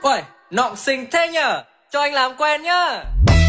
Uầy, nọng xinh thế nhở? Cho anh làm quen nhá.